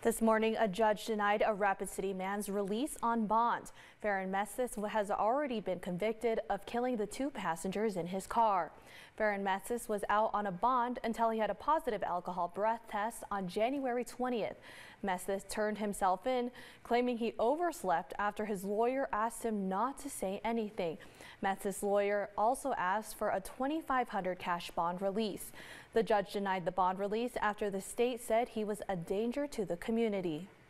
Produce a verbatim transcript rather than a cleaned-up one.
This morning, a judge denied a Rapid City man's release on bond. Faron Mesteth has already been convicted of killing the two passengers in his car. Faron Mesteth was out on a bond until he had a positive alcohol breath test on January twentieth. Mesteth turned himself in, claiming he overslept after his lawyer asked him not to say anything. Mesteth's lawyer also asked for a twenty-five hundred dollars cash bond release. The judge denied the bond release after the state said he was a danger to the community.